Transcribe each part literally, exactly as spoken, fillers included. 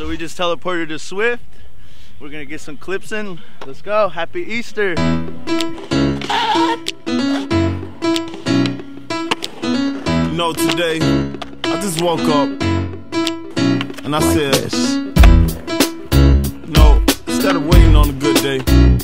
So we just teleported to Swift. We're gonna get some clips in. Let's go. Happy Easter. You know, today I just woke up and I said, no, instead of waiting on a good day,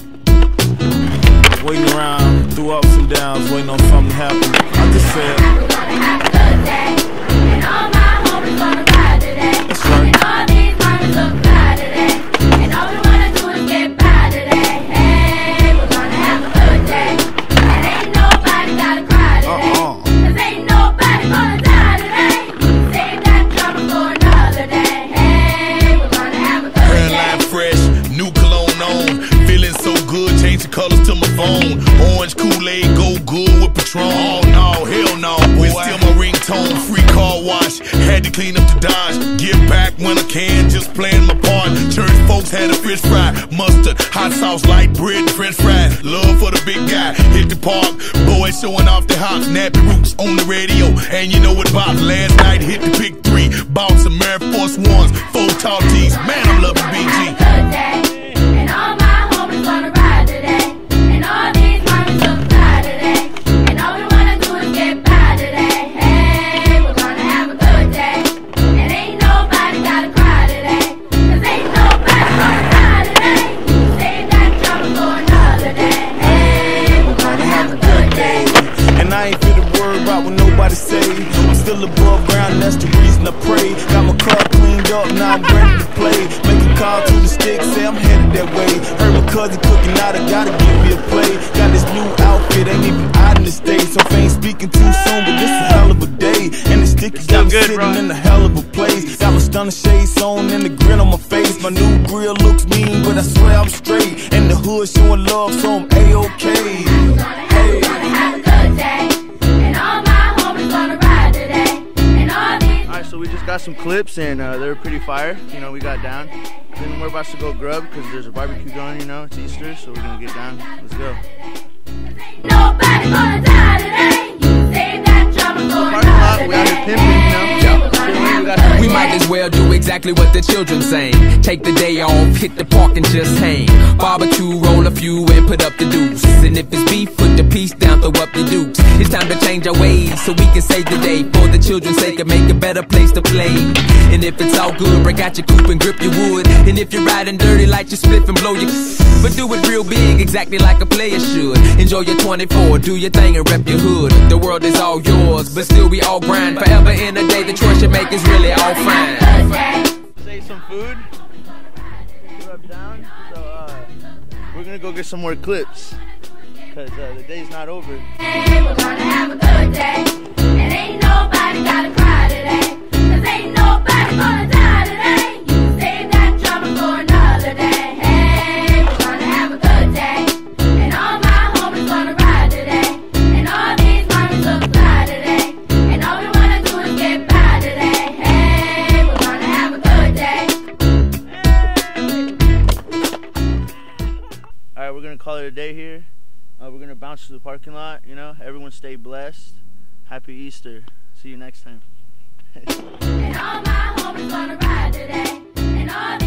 waiting around through ups and downs, waiting on something to happen, I just said, have a good day, and all my homies gonna ride today. That's right. And all these mommies look fly today, and all we wanna do is get by today. Hey, we're gonna have a good day, and ain't nobody gotta cry today, Uh-uh. cause ain't nobody gonna die today. Save that drama for another day. Hey, we're gonna have a good day. Hairline fresh, new cologne on, feeling so good, change the colors to my phone. Orange Kool-Aid, go good with Patron. Oh no, hell no, boy. It's still my ringtone, free car wash, had to clean up the Dodge. Give back when I can, just playing my part. Church folks had a fish fry, mustard, hot sauce, light bread, french fries. Love for the big guy, hit the park, boys showing off their hops, nappy roots on the radio. And you know what Bob, last night hit the big three, bought some Air Force Ones, four tall tees. Man, I'm loving B G. Good day, and all my homies gonna ride today, and all these mommies look fly today, and all we wanna do is get by today. Hey, we're gonna have a good day, and ain't nobody gotta cry today, cause ain't nobody gonna die today. Save that drama for another day. Hey, we're gonna have a good day. and I ain't fit to worry about what nobody say. I'm still above ground, that's the reason I pray. Got my car cleaned up, now I'm ready to play. Make a call to the stick, say I'm headed that way. Heard my cousin cooking out, I gotta give me a play. Got this new outfit, ain't even out in the States. So if I ain't speaking too soon, but this a hell of a day. And the stick is got me good, sitting bro. in a hell of a place. Got my stunner shades on and the grin on my face. My new grill looks mean, but I swear I'm straight. And the hood showing love, so I'm A-OK. We're gonna have a good day, and all my homies gonna ride today, and all these. Alright, so we just got some clips and uh, they were pretty fire. You know, we got down. Then we're about to go grub because there's a barbecue going, you know, it's Easter, so we're gonna get down. Let's go. Nobody gonna die today. Save that drama for Parking lot, another we out here day. pimping, you know. Hey, we're gonna have a We got good We day. might as well do exactly what the children saying. Take the day off, hit the park and just hang. Barbecue, roll a few and put up the deuce. And if it's beef, put the piece down, throw up the dukes. It's time to change our ways so we can save the day. For the children's sake and make a better place to play. And if it's all good, break out your coupe and grip your wood. And if you're riding dirty, light your spliff and blow your. But do it real big, exactly like a player should. Enjoy your twenty-four, do your thing and rep your hood. The world is all yours, but still we all grind. Forever in a day, the choice you make is really all fine. Good day. Say some food. Rub down. So uh, we're gonna go get some more clips because uh, the day's not over. Hey, we're gonna have a good day, and ain't nobody gotta cry today, cause ain't nobody gonna die today. Save that drama for another day. Hey, we're gonna have a good day, and all my homies gonna ride today, and all these mommies look fly today, and all we wanna do is get by today. Hey, we're gonna have a good day. All right, we're gonna call it a day here. Uh, we're gonna bounce to the parking lot. You know, everyone stay blessed. Happy Easter. See you next time. And all my homies gonna ride today, and all